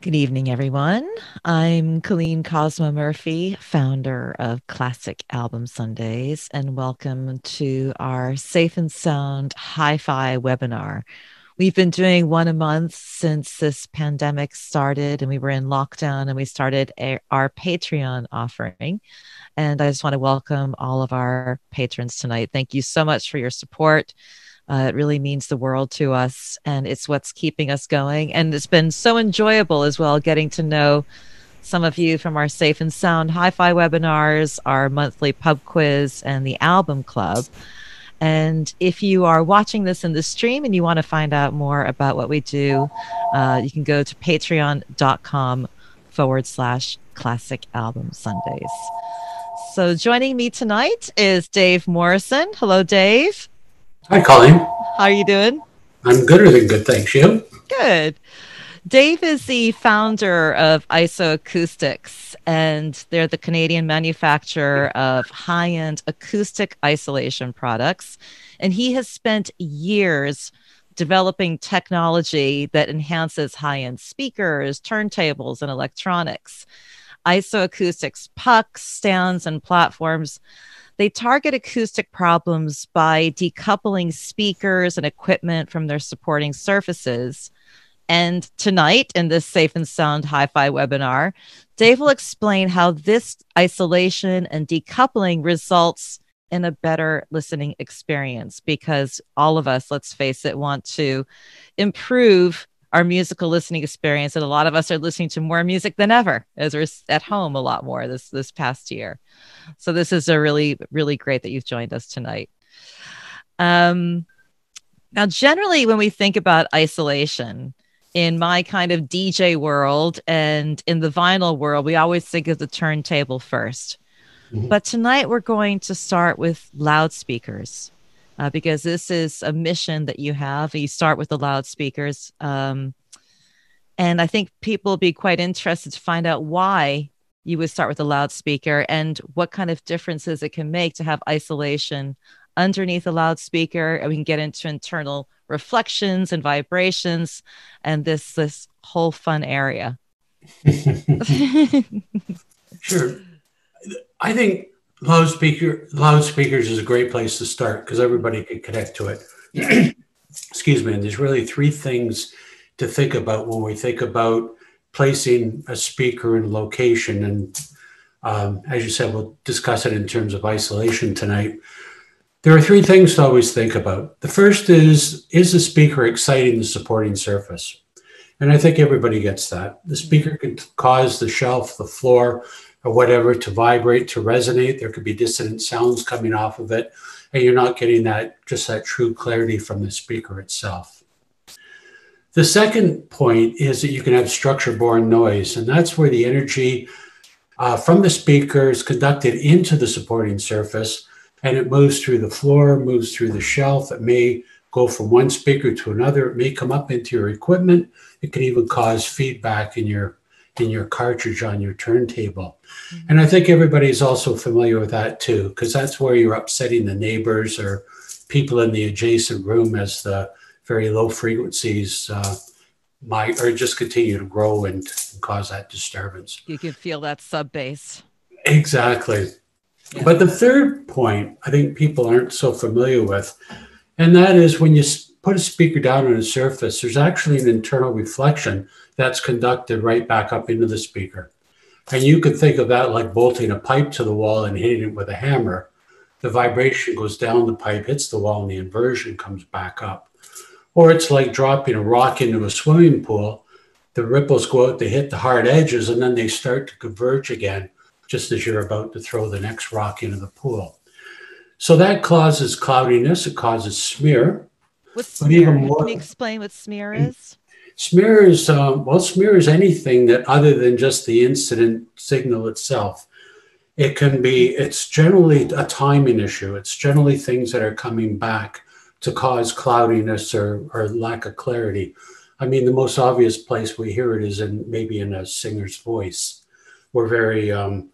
Good evening, everyone. I'm Colleen Cosmo Murphy, founder of Classic Album Sundays, and welcome to our Safe and Sound Hi-Fi webinar. We've been doing one a month since this pandemic started, and we were in lockdown, and we started our Patreon offering. And I just want to welcome all of our patrons tonight. Thank you so much for your support. It really means the world to us, and it's what's keeping us going. And it's been so enjoyable as well, getting to know some of you from our Safe and Sound Hi-Fi webinars, our monthly pub quiz, and the album club. And if you are watching this in the stream and you want to find out more about what we do, you can go to patreon.com/classic album Sundays. So joining me tonight is Dave Morrison. Hello, Dave. Hi, Colleen. How are you doing? I'm gooder than good, thanks. You? Good. Dave is the founder of IsoAcoustics, and they're the Canadian manufacturer of high-end acoustic isolation products. And he has spent years developing technology that enhances high-end speakers, turntables, and electronics. IsoAcoustics pucks, stands, and platforms, they target acoustic problems by decoupling speakers and equipment from their supporting surfaces. And tonight, in this Safe and Sound Hi-Fi webinar, Dave will explain how this isolation and decoupling results in a better listening experience, because all of us, let's face it, want to improve our musical listening experience. And a lot of us are listening to more music than ever, as we're at home a lot more this past year. So this is a really, really great that you've joined us tonight. Now, generally, when we think about isolation in my kind of DJ world and in the vinyl world, we always think of the turntable first. Mm-hmm. But tonight we're going to start with loudspeakers because this is a mission that you have. You start with the loudspeakers. And I think people will be quite interested to find out why you would start with a loudspeaker and what kind of differences it can make to have isolation underneath a loudspeaker. And we can get into internal reflections and vibrations and this whole fun area. Sure. I think loudspeakers is a great place to start because everybody can connect to it. Excuse me. And there's really three things to think about when we think about placing a speaker in location. And as you said, we'll discuss it in terms of isolation tonight. There are three things to always think about. The first is the speaker exciting the supporting surface? And I think everybody gets that. The speaker can cause the shelf, the floor, or whatever to vibrate, to resonate. There could be dissonant sounds coming off of it, and you're not getting that true clarity from the speaker itself. The second point is that you can have structure-borne noise, and that's where the energy from the speaker is conducted into the supporting surface, and it moves through the floor, moves through the shelf. It may go from one speaker to another. It may come up into your equipment. It can even cause feedback in your cartridge on your turntable. Mm-hmm. And I think everybody's also familiar with that too, because that's where you're upsetting the neighbors or people in the adjacent room as the very low frequencies might or just continue to grow and cause that disturbance. You can feel that sub bass. Exactly. Yeah. But the third point I think people aren't so familiar with, and that is when you put a speaker down on a surface, there's actually an internal reflection that's conducted right back up into the speaker. And you could think of that like bolting a pipe to the wall and hitting it with a hammer. The vibration goes down the pipe, hits the wall, and the inversion comes back up. Or it's like dropping a rock into a swimming pool. The ripples go out, they hit the hard edges, and then they start to converge again, just as you're about to throw the next rock into the pool. So that causes cloudiness, it causes smear. What's smear? Can you explain what smear is? Smear is, smear is anything that other than just the incident signal itself. It's generally a timing issue. It's generally things that are coming back to cause cloudiness or lack of clarity. I mean, the most obvious place we hear it is maybe in a singer's voice. We're very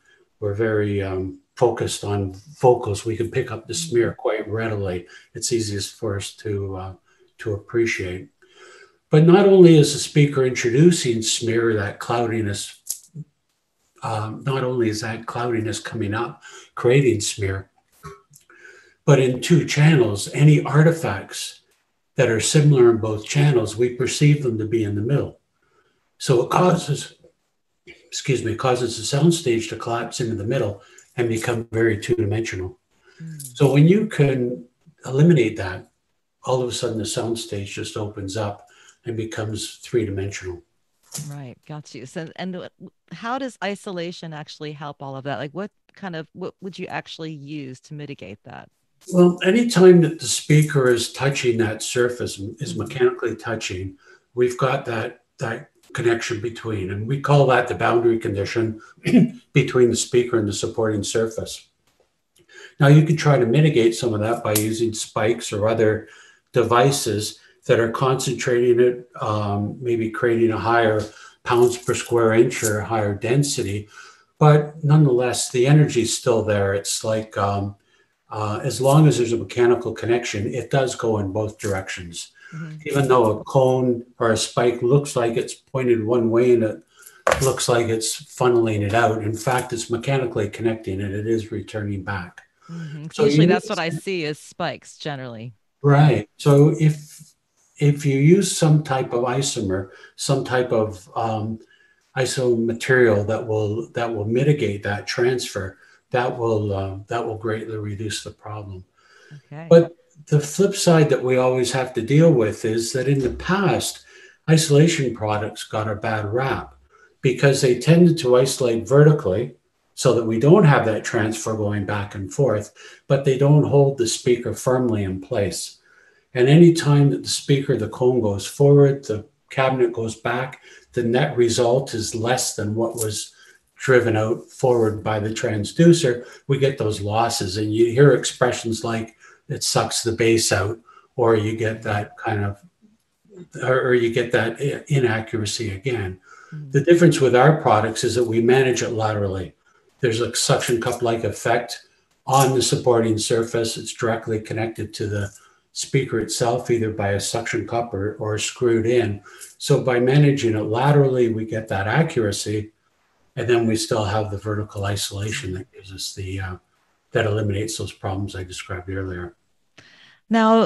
focused on vocals. We can pick up the smear quite readily. It's easiest for us to appreciate. But not only is the speaker introducing smear, that cloudiness, not only is that cloudiness coming up, creating smear, but in two channels, any artifacts that are similar in both channels, we perceive them to be in the middle. So it causes, it causes the soundstage to collapse into the middle and become very two-dimensional. So when you can eliminate that, all of a sudden the soundstage just opens up and becomes three-dimensional. Right, got you. So, and how does isolation actually help all of that? Like, what would you actually use to mitigate that? Well, anytime that the speaker is touching that surface, is mechanically touching, we've got that connection between, and we call that the boundary condition between the speaker and the supporting surface. Now, you can try to mitigate some of that by using spikes or other devices that are concentrating it, maybe creating a higher pounds per square inch or a higher density. But nonetheless, the energy is still there. It's like, as long as there's a mechanical connection, it does go in both directions. Even though a cone or a spike looks like it's pointed one way and it looks like it's funneling it out, in fact, it's mechanically connecting and it is returning back. So usually that's what I see is spikes generally. Right. So if you use some type of isomer, some type of iso material that will mitigate that transfer, that will greatly reduce the problem. Okay. But the flip side that we always have to deal with is that in the past, isolation products got a bad rap because they tended to isolate vertically so that we don't have that transfer going back and forth, but they don't hold the speaker firmly in place. And any time that the speaker, the cone goes forward, the cabinet goes back, the net result is less than what was driven out forward by the transducer. We get those losses, and you hear expressions like it sucks the bass out, or you get that kind of, or you get that inaccuracy again. The difference with our products is that we manage it laterally. There's a suction cup-like effect on the supporting surface. It's directly connected to the speaker itself, either by a suction cup or screwed in. So by managing it laterally, we get that accuracy, and then we still have the vertical isolation that gives us the, that eliminates those problems I described earlier. Now,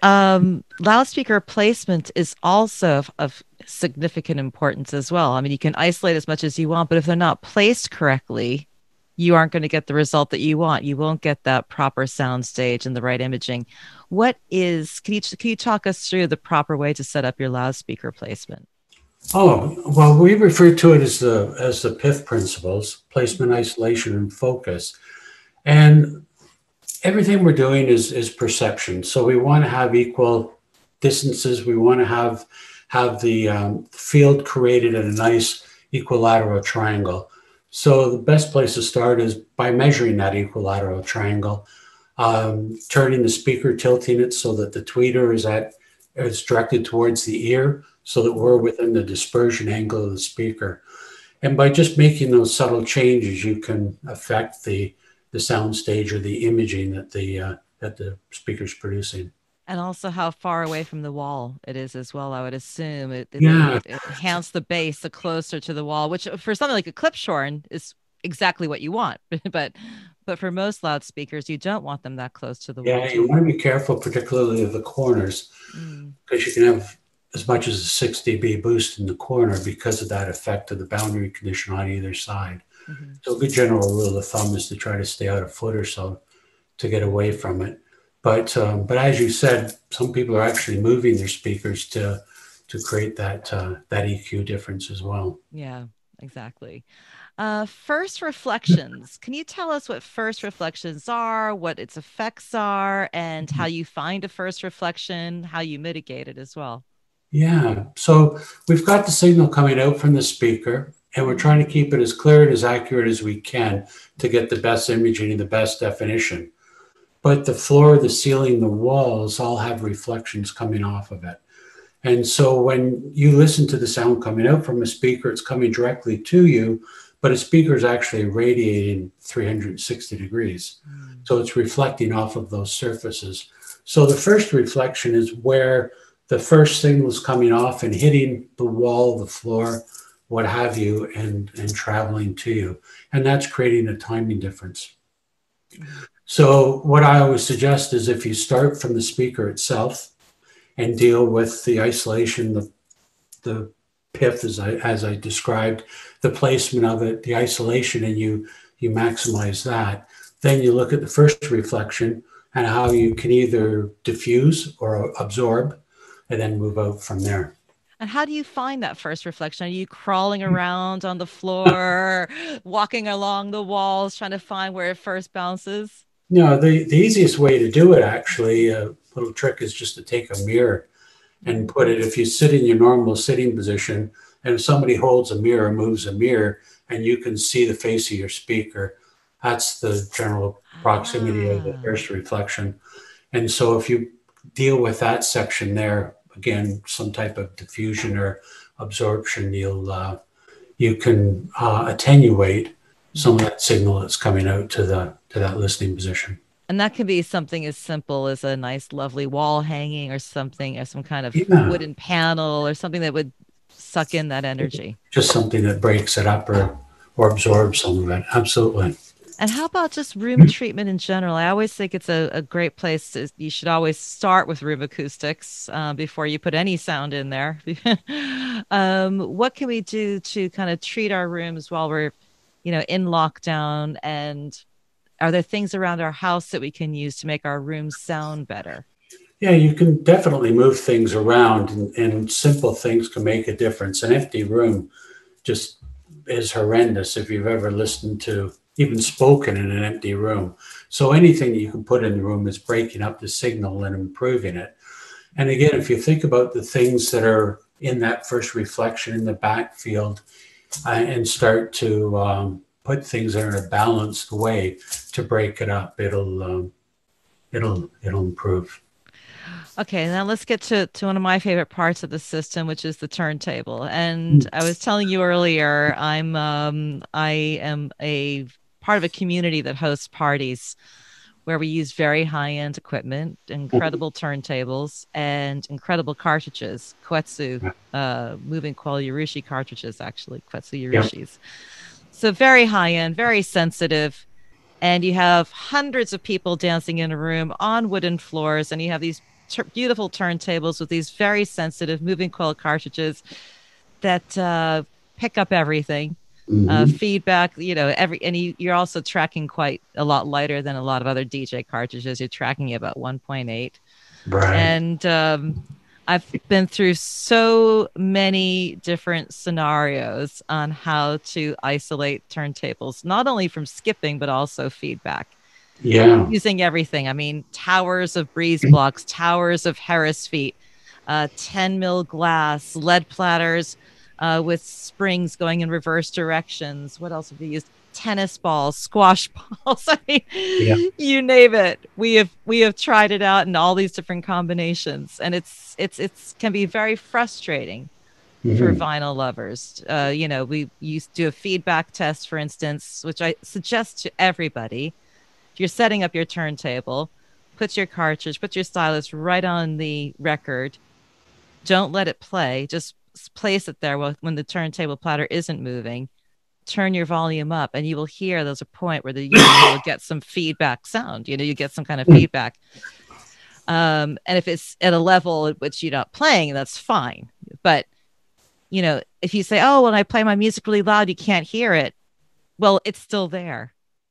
loudspeaker placement is also of significant importance as well. I mean, you can isolate as much as you want, but if they're not placed correctly, you aren't going to get the result that you want. You won't get that proper sound stage and the right imaging. Can you talk us through the proper way to set up your loudspeaker placement? Oh, well, we refer to it as the PIF principles: placement, isolation, and focus. And everything we're doing is perception. So we want to have equal distances. We want to have the field created in a nice equilateral triangle. So the best place to start is by measuring that equilateral triangle, turning the speaker, tilting it so that the tweeter is directed towards the ear, so that we're within the dispersion angle of the speaker. And by just making those subtle changes, you can affect the sound stage or the imaging that the speaker's producing. And also how far away from the wall it is as well. I would assume it enhance the bass the closer to the wall, which for something like a clipshorn is exactly what you want. but for most loudspeakers, you don't want them that close to the wall. Yeah, you want to be careful, particularly of the corners, because you can have as much as a 6 dB boost in the corner because of that effect of the boundary condition on either side. So a good general rule of thumb is to try to stay out a foot or so to get away from it. But as you said, some people are actually moving their speakers to create that EQ difference as well. Yeah, exactly. First reflections. Can you tell us what first reflections are, what its effects are, and how you find a first reflection, how you mitigate it as well? Yeah, so we've got the signal coming out from the speaker, and we're trying to keep it as clear and as accurate as we can to get the best imaging and the best definition. But the floor, the ceiling, the walls all have reflections coming off of it. And so when you listen to the sound coming out from a speaker, it's coming directly to you, but a speaker is actually radiating 360 degrees. So it's reflecting off of those surfaces. So the first reflection is where the first signals coming off and hitting the wall, the floor, what have you, and traveling to you. And that's creating a timing difference. So what I always suggest is if you start from the speaker itself and deal with the isolation, the PIF as I described, the placement of it, the isolation, and you maximize that. Then you look at the first reflection and how you can either diffuse or absorb and then move out from there. And how do you find that first reflection? Are you crawling around on the floor, walking along the walls, trying to find where it first bounces? No, the easiest way to do it, actually, a little trick is just to take a mirror and put it, if you sit in your normal sitting position and if somebody holds a mirror, moves a mirror, and you can see the face of your speaker, that's the general proximity of the first reflection. And so if you deal with that section there, again, some type of diffusion or absorption, you can attenuate some of that signal that's coming out to that listening position. And that can be something as simple as a nice, lovely wall hanging or something, or some kind of wooden panel or something that would suck in that energy. Just something that breaks it up or absorbs some of it. Absolutely. And how about just room treatment in general? I always think it's a great place. You should always start with room acoustics before you put any sound in there. What can we do to kind of treat our rooms while we're, in lockdown? And are there things around our house that we can use to make our rooms sound better? Yeah, you can definitely move things around, and simple things can make a difference. An empty room just is horrendous if you've ever listened to, even spoken in an empty room. So anything that you can put in the room is breaking up the signal and improving it. And again, if you think about the things that are in that first reflection in the backfield and start to put things there in a balanced way to break it up, it'll improve. Okay, now let's get to one of my favorite parts of the system, which is the turntable. And I was telling you earlier, I am a part of a community that hosts parties where we use very high-end equipment, incredible turntables, and incredible cartridges, Koetsu, moving coil Urushi cartridges, actually, Koetsu Urushis. Yep. So very high-end, very sensitive. And you have hundreds of people dancing in a room on wooden floors, and you have these beautiful turntables with these very sensitive moving coil cartridges that pick up everything. Feedback, you're also tracking quite a lot lighter than a lot of other DJ cartridges. You're tracking about 1.8. Right. And I've been through so many different scenarios on how to isolate turntables, not only from skipping, but also feedback. Yeah. Using everything. I mean, towers of breeze blocks, towers of Harris feet, 10 mil glass, lead platters, with springs going in reverse directions. What else have we used? Tennis balls, squash balls. I mean, you name it. We have tried it out in all these different combinations, and it's can be very frustrating for vinyl lovers. We used to do a feedback test, for instance, which I suggest to everybody. If you're setting up your turntable, put your cartridge, put your stylus right on the record. Don't let it play. Just place it there when the turntable platter isn't moving. Turn your volume up, and you will hear there's a point where you will get some feedback sound. You get some kind of feedback. And if it's at a level at which you're not playing, that's fine. But, if you say, oh, when I play my music really loud, you can't hear it. Well, it's still there.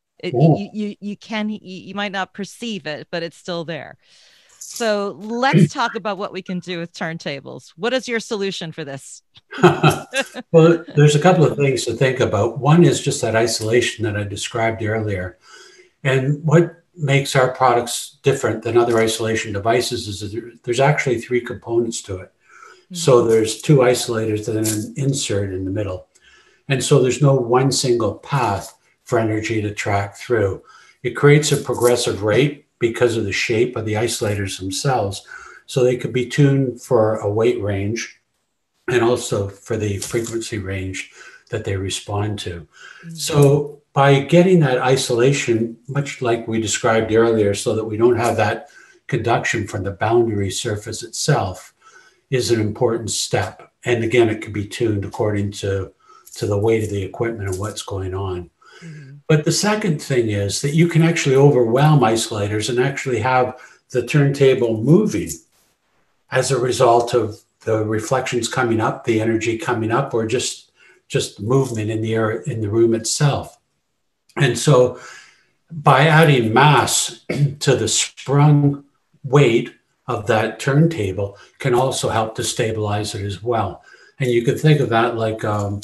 You might not perceive it, but it's still there. So let's talk about what we can do with turntables. What is your solution for this? Well, there's a couple of things to think about. One is just that isolation that I described earlier. And what makes our products different than other isolation devices is that there's actually three components to it. So there's two isolators and an insert in the middle. And so there's no one single path for energy to track through. It creates a progressive rate because of the shape of the isolators themselves. So they could be tuned for a weight range and also for the frequency range that they respond to. So by getting that isolation, much like we described earlier, so that we don't have that conduction from the boundary surface itself, is an important step. And again, it can be tuned according to the weight of the equipment and what's going on. Mhm. But the second thing is that you can actually overwhelm isolators and actually have the turntable moving as a result of the reflections coming up, the energy coming up, or just movement in the air in the room itself. And so by adding mass to the sprung weight of that turntable can also help to stabilize it as well. And you could think of that like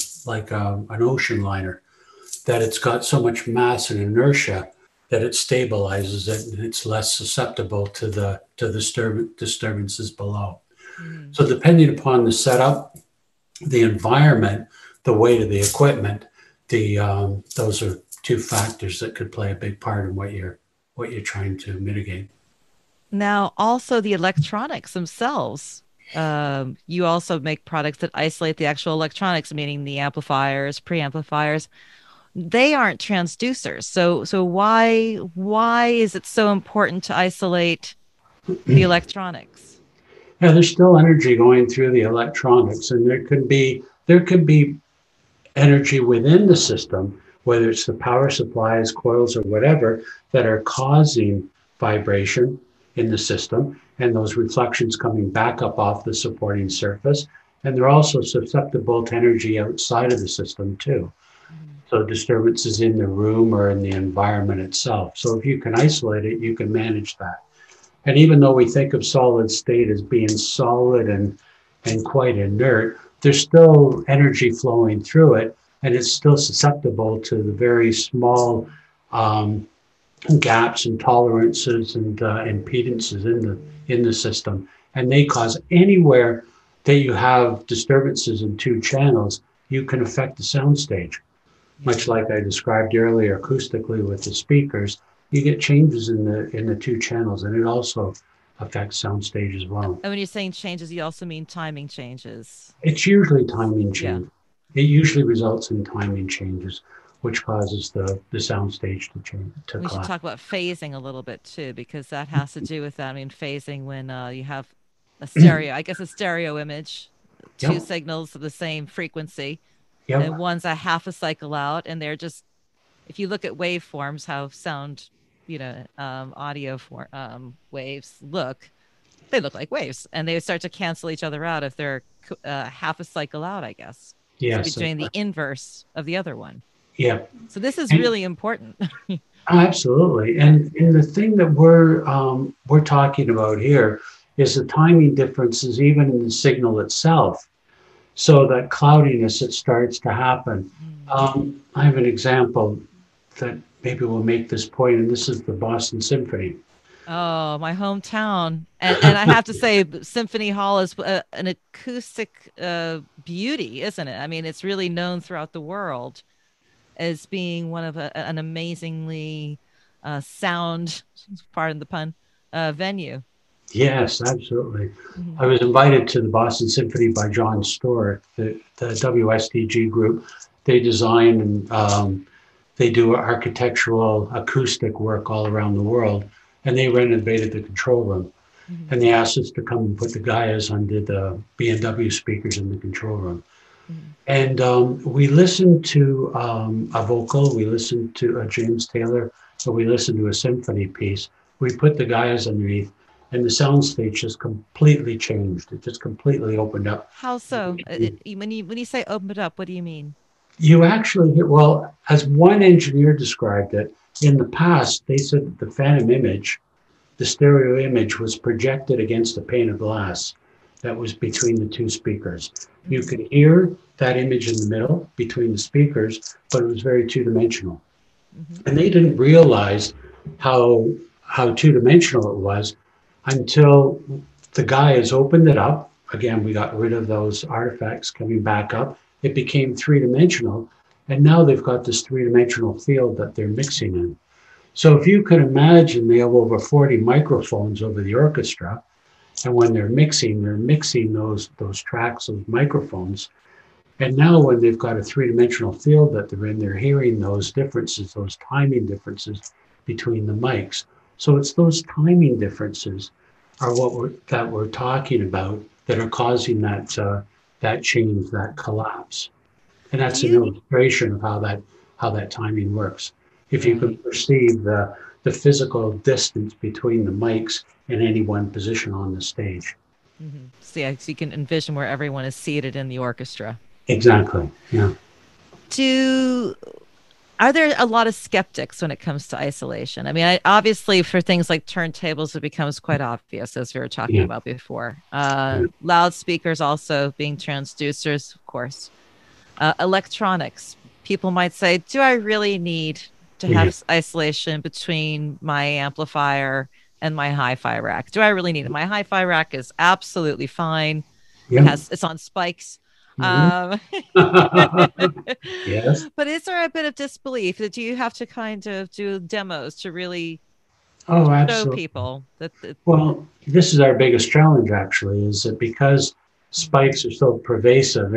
an ocean liner, that it's got so much mass and inertia that it stabilizes it and it's less susceptible to the disturbances below. Mhm. So depending upon the setup, the environment, the weight of the equipment, those are two factors that could play a big part in what you're trying to mitigate. Now, also the electronics themselves. You also make products that isolate the actual electronics, meaning the amplifiers, preamplifiers. They aren't transducers. So why is it so important to isolate the electronics? Yeah, there's still energy going through the electronics, and there could be energy within the system, whether it's the power supplies, coils, or whatever, that are causing vibration in the system, and those reflections coming back up off the supporting surface. And they're also susceptible to energy outside of the system too. Mhm. So disturbances in the room or in the environment itself. So if you can isolate it, you can manage that. And even though we think of solid state as being solid and quite inert, there's still energy flowing through it, and it's still susceptible to the very small um, gaps and tolerances and impedances in the system. And they cause anywhere that you have disturbances in two channels, you can affect the soundstage. Much Yeah. like I described earlier acoustically with the speakers, you get changes in the two channels, and it also affects soundstage as well. And when you're saying changes, you also mean timing changes. It's usually timing Yeah. change. It usually results in timing changes, which causes the soundstage to change to We should collapse. talk about phasing a little bit too, because that has to do with that. I mean, phasing when you have a stereo, I guess a stereo image, two Yep, signals of the same frequency, and yep, one's a half a cycle out, and they're just, if you look at waveforms, how sound, audio for waves look, they look like waves, and they start to cancel each other out if they're half a cycle out, I guess. So you'd be yes, that's doing the right. inverse of the other one. Yeah, So this is and really important. absolutely. Yeah. And the thing that we're talking about here is the timing differences even in the signal itself. So that cloudiness that starts to happen. Mm. I have an example that maybe will make this point, and this is the Boston Symphony. Oh, my hometown. And I have to say, Symphony Hall is an acoustic beauty, isn't it? I mean, it's really known throughout the world as being one of an amazingly sound, pardon the pun, venue. Yes, absolutely. I Mhm. was invited to the Boston Symphony by John Storr, the WSTG group. They design and they do architectural acoustic work all around the world, and they renovated the control room. Mhm. And they asked us to come and put the Gaias under the B&W speakers in the control room. Mhm. And we listened to a vocal, we listened to a James Taylor, so we listened to a symphony piece. We put the Gaias underneath, and the soundstage just completely changed. It just completely opened up. How so? When you say open it up, what do you mean? You actually hear, well, as one engineer described it, in the past, they said that the phantom image, the stereo image, was projected against a pane of glass that was between the two speakers. You Mhm. could hear that image in the middle between the speakers, but it was very two-dimensional. Mhm. And they didn't realize how how two-dimensional it was until the guy has opened it up. Again, we got rid of those artifacts coming back up. It became three-dimensional, and now they've got this three-dimensional field that they're mixing in. So if you can imagine, they have over 40 microphones over the orchestra, and when they're mixing those tracks, those microphones. And now when they've got a three-dimensional field that they're in, they're hearing those differences, those timing differences between the mics. So it's those timing differences are what we're talking about that are causing that change, that collapse. And Do that's an you? illustration of how that timing works. If you can Right. perceive the physical distance between the mics in any one position on the stage. So yeah, so you can envision where everyone is seated in the orchestra. Exactly. Yeah. Do Are there a lot of skeptics when it comes to isolation? I mean, obviously, for things like turntables, it becomes quite obvious, as we were talking Yeah. about before. Yeah. Loudspeakers also being transducers, of course. Electronics, people might say, do I really need to have Yeah. isolation between my amplifier and my hi-fi rack? Do I really need it? My hi-fi rack is absolutely fine. Yeah. It's on spikes. Mhm. Um, Yes. but is there a bit of disbelief that you have to kind of do demos to really Oh, show absolutely. people that? Well, this is our biggest challenge actually, is that because Mhm. spikes are so pervasive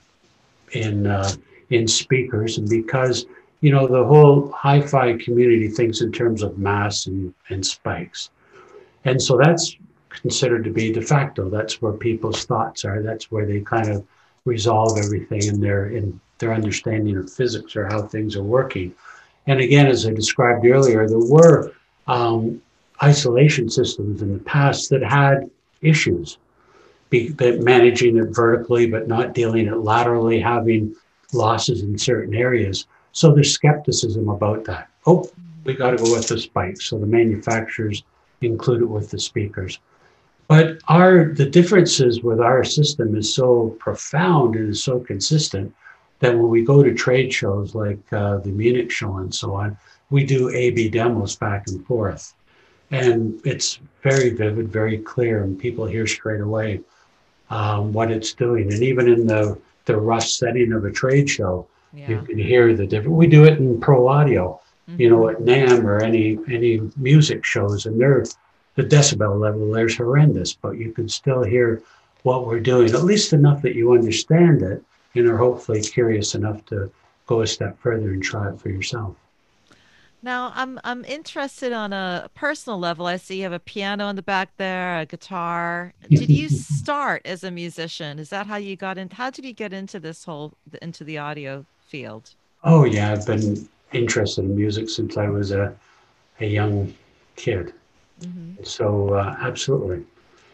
in in speakers, and because the whole hi-fi community thinks in terms of mass and spikes, and so that's considered to be de facto. That's where people's thoughts are. That's where they kind of resolve everything in their understanding of physics or how things are working. And again, as I described earlier, there were um, isolation systems in the past that had issues, managing it vertically but not dealing it laterally, having losses in certain areas. So there's skepticism about that. Oh, we got to go with the spikes. So the manufacturers include it with the speakers. But the differences with our system is so profound and is so consistent that when we go to trade shows like the Munich show and so on, we do A/B demos back and forth, and it's very vivid, very clear, and people hear straight away what it's doing. And even in the rough setting of a trade show, you Yeah. can hear the difference. We do it in pro audio, Hmm. at NAM or any music shows, and the decibel level there's horrendous, but you can still hear what we're doing, at least enough that you understand it and are hopefully curious enough to go a step further and try it for yourself. Now, I'm interested on a personal level. I see you have a piano in the back there, a guitar. Did you start as a musician? Is that how you got in? How did you get into into the audio field? Oh yeah, I've been interested in music since I was a young kid. Hmm. So absolutely.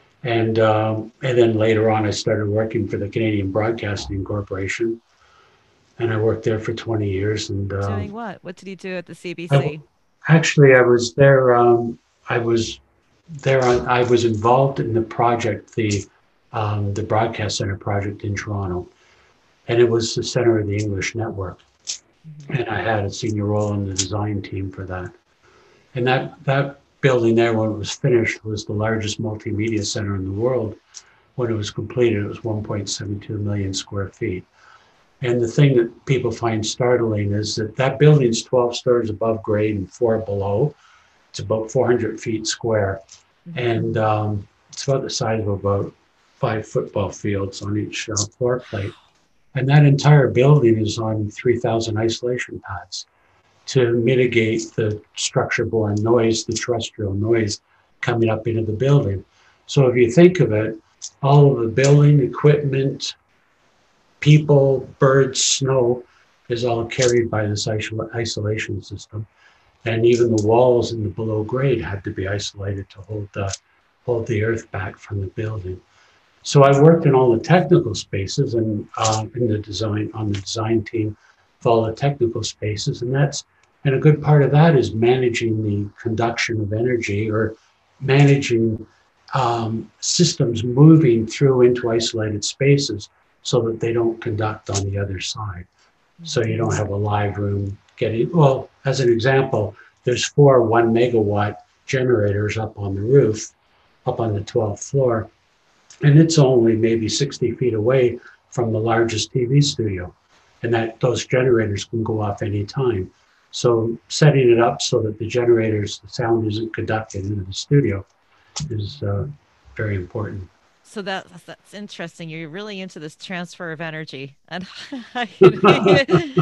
And then later on, I started working for the Canadian Broadcasting Corporation, and I worked there for 20 years. And Doing what? What did you do at the I, CBC? actually, I was there. I was there. I was involved in the project, the Broadcast Center project in Toronto, and it was the center of the English network. Hmm. And I had a senior role in the design team for that. And that building there, when it was finished, was the largest multimedia center in the world. When it was completed, it was 1.72 million square feet. And the thing that people find startling is that that building's 12 stories above grade and four below. It's about 400 feet square. Hmm. And it's about the size of about 5 football fields on each floor plate. And that entire building is on 3,000 isolation pads to mitigate the structure-borne noise, the terrestrial noise coming up into the building. So if you think of it, all of the building equipment, people, birds, snow is all carried by this isolation system. And even the walls in the below grade had to be isolated to hold the earth back from the building. So I worked in all the technical spaces and in the design on the design team with all the technical spaces, and a good part of that is managing the conduction of energy or managing systems moving through into isolated spaces so that they don't conduct on the other side. So you don't have a live room getting, well, as an example, there's 4 1 megawatt generators up on the roof, up on the 12th floor, and it's only maybe 60 feet away from the largest TV studio, and that those generators can go off anytime. So setting it up so that the sound isn't conducted into the studio is very important. So that's interesting. You're really into this transfer of energy, and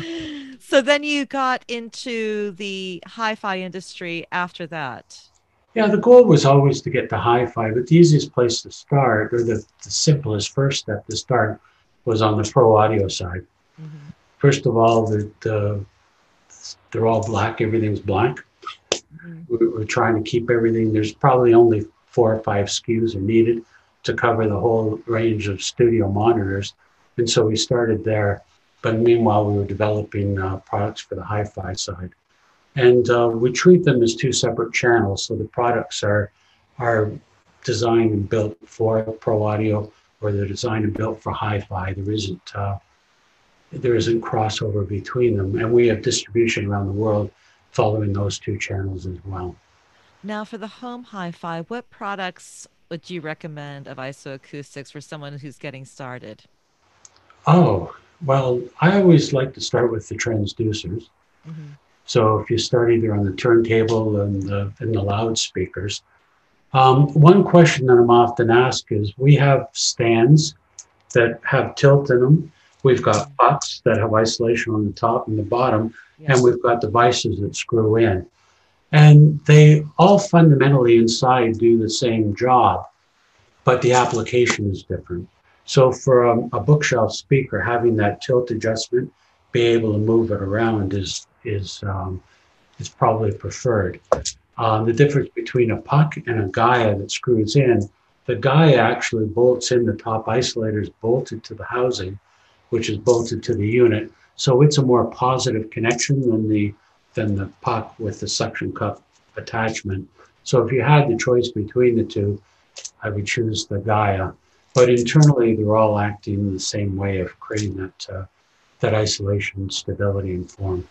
so then you got into the hi-fi industry after that. Yeah, the goal was always to get to hi-fi, but the easiest place to start, or the simplest first step to start, was on the pro audio side. Hmm. First of all, they're all black, everything's black. Hmm. We're trying to keep everything. There's probably only 4 or 5 SKUs are needed to cover the whole range of studio monitors. And so we started there. But meanwhile, we were developing products for the hi-fi side. And we treat them as two separate channels. So the products are designed and built for pro audio, or they're designed and built for hi-fi. There isn't crossover between them, and we have distribution around the world following those two channels as well. Now, for the home hi-fi, what products would you recommend of IsoAcoustics for someone who's getting started? Oh, well, I always like to start with the transducers. Hmm. So if you start either on the turntable and the loudspeakers. One question that I'm often asked is, we have stands that have tilt in them. We've got Hmm. pucks that have isolation on the top and the bottom, Yeah. and we've got devices that screw in. And they all fundamentally inside do the same job, but the application is different. So for a bookshelf speaker, having that tilt adjustment, be able to move it around is probably preferred. The difference between a puck and a Gaia that screws in, the Gaia actually bolts in, the top isolator is bolted to the housing, which is bolted to the unit. So it's a more positive connection than the puck with the suction cup attachment. So if you had the choice between the two, I would choose the Gaia. But internally, they're all acting the same way of creating that isolation, stability, and form.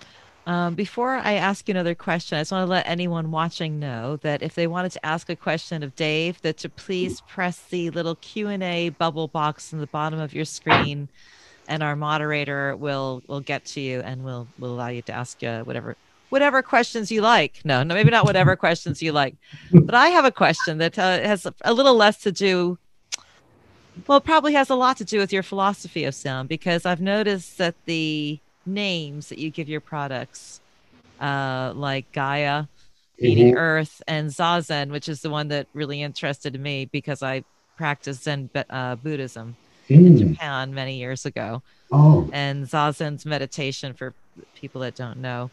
Before I ask you another question, I just want to let anyone watching know that if they wanted to ask a question of Dave, that to please press the little Q&A bubble box in the bottom of your screen, and our moderator will get to you and will allow you to ask whatever questions you like. No, no, maybe not whatever questions you like, but I have a question that has a little less to do. Well, it probably has a lot to do with your philosophy of sound, because I've noticed that the names that you give your products, like Gaia, meaning Mhm. earth, and Zazen, which is the one that really interested me because I practiced Zen Buddhism in Mm. Japan many years ago, Oh, and Zazen's meditation for people that don't know.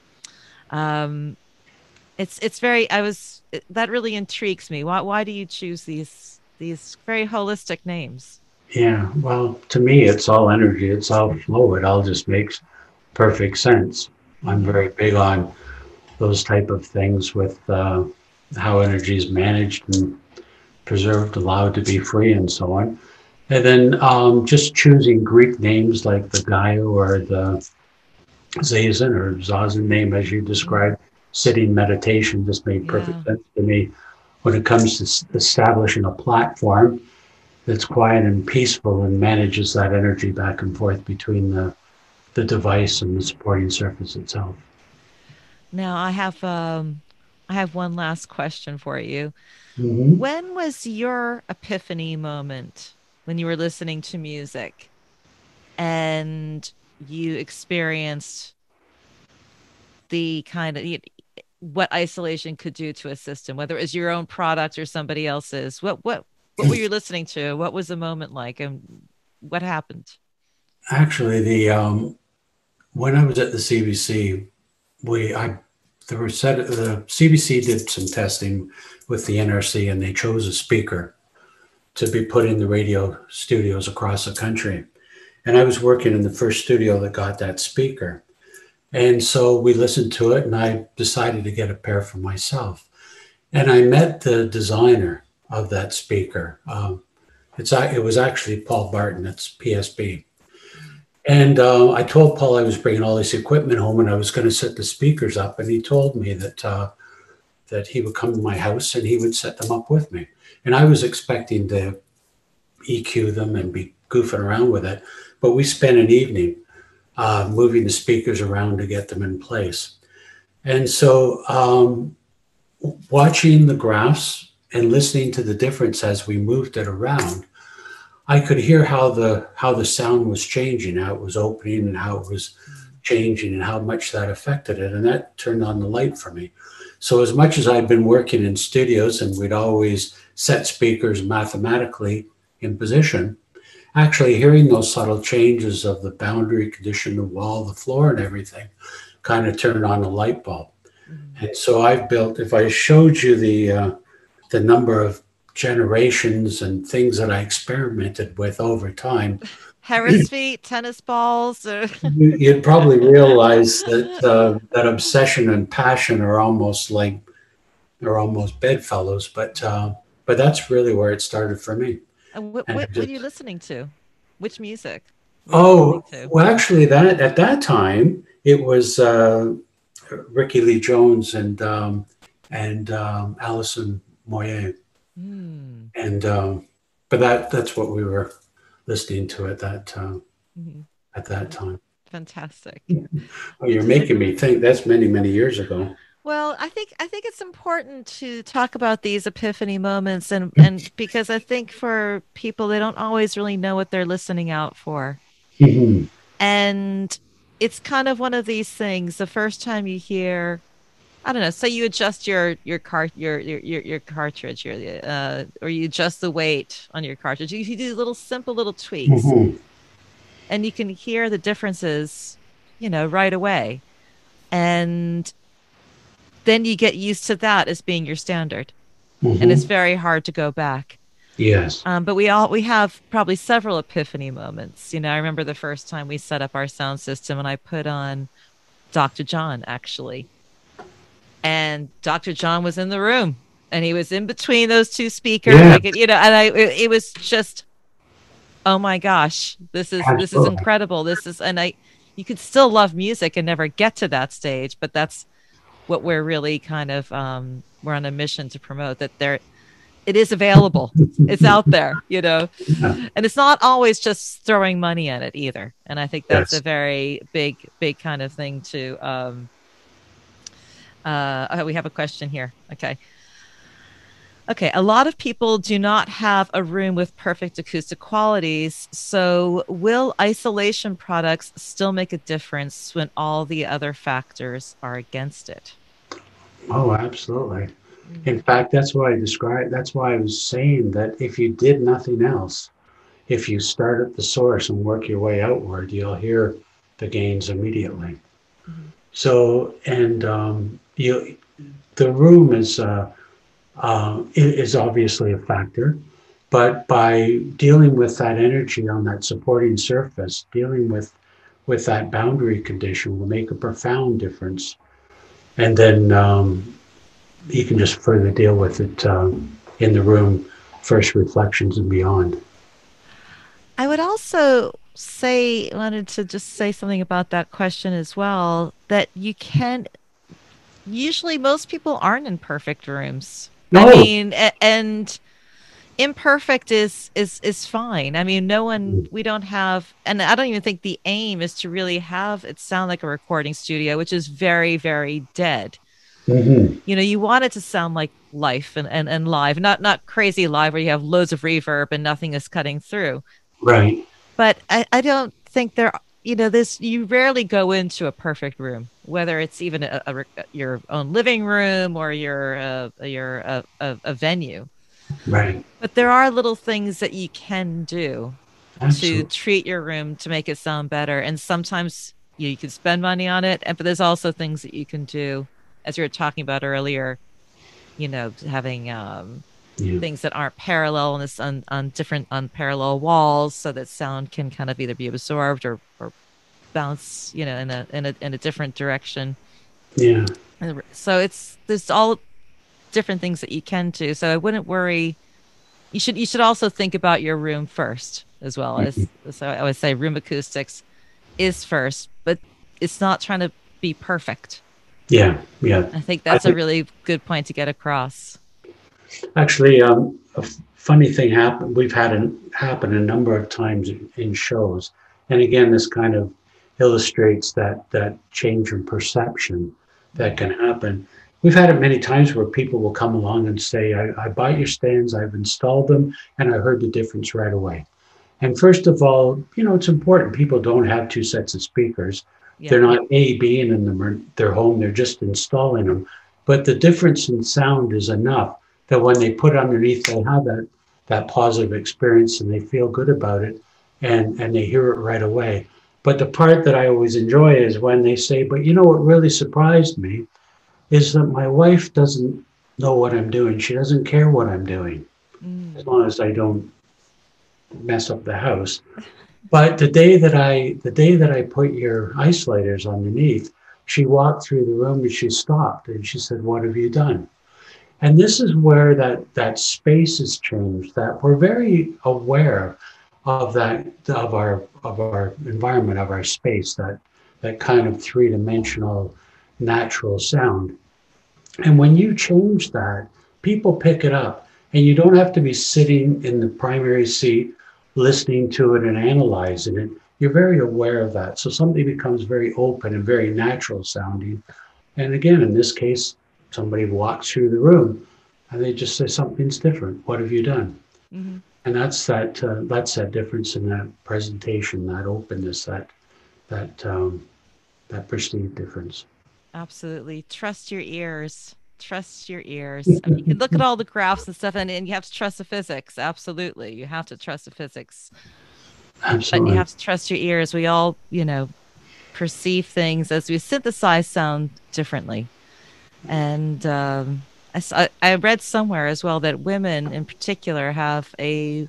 Um, it's very that really intrigues me. Why do you choose these very holistic names? yeah. Well, to me, it's all energy. It's all flow. It all just makes perfect sense. I'm Hmm. very big on those type of things with how energy is managed and preserved, allowed to be free, and so on. And then just choosing Greek names like the Gaia or the Zazen or Zazen name, as you Hmm. described, sitting meditation just made Yeah. perfect sense to me when it comes to establishing a platform that's quiet and peaceful and manages that energy back and forth between the device and the supporting surface itself. Now I have one last question for you. Mm-hmm. When was your epiphany moment when you were listening to music and you experienced the kind of what isolation could do to a system, whether it was your own product or somebody else's? What were you listening to? What was the moment like, and what happened? Actually, the when I was at the CBC, we I there were set the CBC did some testing with the NRC, and they chose a speaker to be put in the radio studios across the country. And I was working in the first studio that got that speaker. And so we listened to it, and I decided to get a pair for myself. And I met the designer of that speaker. It was actually Paul Barton. It's PSB. And I told Paul I was bringing all this equipment home, and I was going to set the speakers up. And he told me that he would come to my house and he would set them up with me. And I was expecting to EQ them and be goofing around with it, but we spent an evening moving the speakers around to get them in place. And so, watching the graphs and listening to the difference as we moved it around, I could hear how the sound was changing, how it was opening, and how it was changing, and how much that affected it. And that turned on the light for me. So as much as I've been working in studios and we'd always set speakers mathematically in position, actually hearing those subtle changes of the boundary condition, the wall, the floor, and everything kind of turned on the light bulb. Mhm. And so I've built, if I showed you the number of generations and things that I experimented with over time, Harris feet, tennis balls. you'd probably realize that that obsession and passion are almost like they're almost bedfellows. But that's really where it started for me. And And what it were you just listening to? Which music were you listening oh to? well, actually, that at that time it was Ricky Lee Jones and Alison Moyer, Hmm. and but that's what we were listening to Mhm. at that time. Fantastic. Oh, you're making me think. That's many, many years ago. Well, I think it's important to talk about these epiphany moments and because I think for people they don't always really know what they're listening out for. Mhm. And it's kind of one of these things. The first time you hear, I don't know, say you adjust your cartridge, or you adjust the weight on your cartridge. You do little simple little tweaks, Mhm. and you can hear the differences, right away. And then you get used to that as being your standard, and it's Mhm. very hard to go back. Yes. But we have probably several epiphany moments. I remember the first time we set up our sound system, and I put on Dr. John actually, and Dr. John was in the room, and he was in between those two speakers. Yeah. I could, and it was just, oh my gosh, this is Absolutely. incredible. You could still love music and never get to that stage, but that's what we're really kind of we're on a mission to promote that it is available. It's out there, Yeah. and it's not always just throwing money at it either. And I think that's a Yes. very big kind of thing to okay, we have a question here. Okay, a lot of people do not have a room with perfect acoustic qualities. So, will isolation products still make a difference when all the other factors are against it? Oh, absolutely. In Mhm. fact, that's why I described. That's why I was saying that if you did nothing else, if you start at the source and work your way outward, you'll hear the gains immediately. Mhm. So, and the room is obviously a factor, but by dealing with that energy on that supporting surface, dealing with that boundary condition will make a profound difference. And then you can just further deal with it in the room, first reflections and beyond. I would also wanted to just say something about that question as well, that you can usually most people aren't in perfect rooms. I No. mean, and imperfect is fine. I mean, no one we don't have, and I don't even think the aim is to really have it sound like a recording studio, which is very, very dead. Mm-hmm. You want it to sound like life and live, not crazy live where you have loads of reverb and nothing is cutting through. Right. But I don't think this, you rarely go into a perfect room, whether it's even your own living room or a venue. Right. But there are little things that you can do to Absolutely. treat your room to make it sound better. And sometimes you can spend money on it. But there's also things that you can do, as you were talking about earlier, having Yeah. things that aren't parallel on different unparallel walls so that sound can kind of either be absorbed or bounce, in a different direction. Yeah. And so there's all different things that you can do. So I wouldn't worry. You should also think about your room first as well Mhm. as, so I always say room acoustics is first, but it's not trying to be perfect. Yeah. Yeah. I think I that's a think really good point to get across. actually funny thing happened. We've had it happen a number of times in shows, and again, this kind of illustrates that change in perception that Mhm. can happen. We've had it many times where people will come along and say, I bought your stands, I've installed them, and I heard the difference right away. And first of all, it's important. People don't have two sets of speakers. They're Yeah. not A, B, and in their home. They're just installing them. but the difference in sound is enough that when they put it underneath, they have that positive experience and they feel good about it, and they hear it right away. But the part that I always enjoy is when they say, but you know what really surprised me is that my wife doesn't know what I'm doing. She doesn't care what I'm doing as Mm. long as I don't mess up the house. But the day that I put your isolators underneath, she walked through the room and she stopped and she said, "What have you done?" And this is where that space has changed. That we're very aware of that of our environment, of our space, that kind of three-dimensional natural sound. And when you change that, people pick it up. And you don't have to be sitting in the primary seat listening to it and analyzing it. You're very aware of that. So something becomes very open and very natural sounding. And again, in this case, somebody walks through the room and they just say something's different. What have you done? Hmm. And that's that difference in that presentation, that openness, that that perceived difference. Absolutely. Trust your ears. Trust your ears. I mean, you can look at all the graphs and stuff, and you have to trust the physics. Absolutely. You have to trust the physics, but you Absolutely. have to trust your ears. We all, perceive things as we synthesize sound differently. And I read somewhere as well that women in particular have a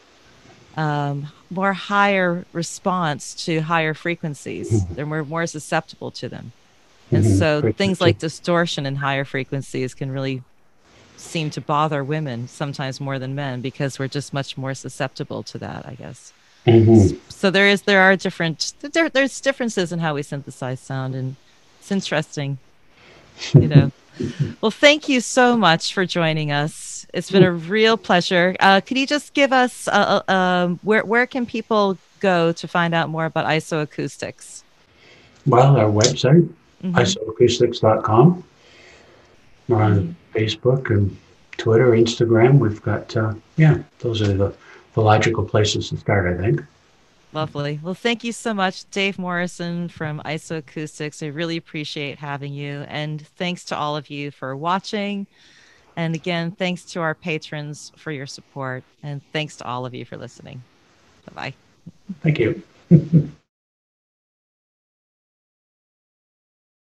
more higher response to higher frequencies. They're more susceptible to them. And so things like Frequency. distortion in higher frequencies can really seem to bother women sometimes more than men because we're just much more susceptible to that, I guess. Mm-hmm. So there's differences in how we synthesize sound, and it's interesting, you know. Well, thank you so much for joining us. It's been a real pleasure. Could you just give us where can people go to find out more about isoacoustics? Well, our website, Hmm. isoacoustics.com. We're on Hmm. Facebook and Twitter, Instagram. We've got, yeah, those are the logical places to start, I think. Lovely. Well, thank you so much, Dave Morrison from IsoAcoustics. I really appreciate having you. And thanks to all of you for watching. And again, thanks to our patrons for your support. And thanks to all of you for listening. Bye bye. Thank you.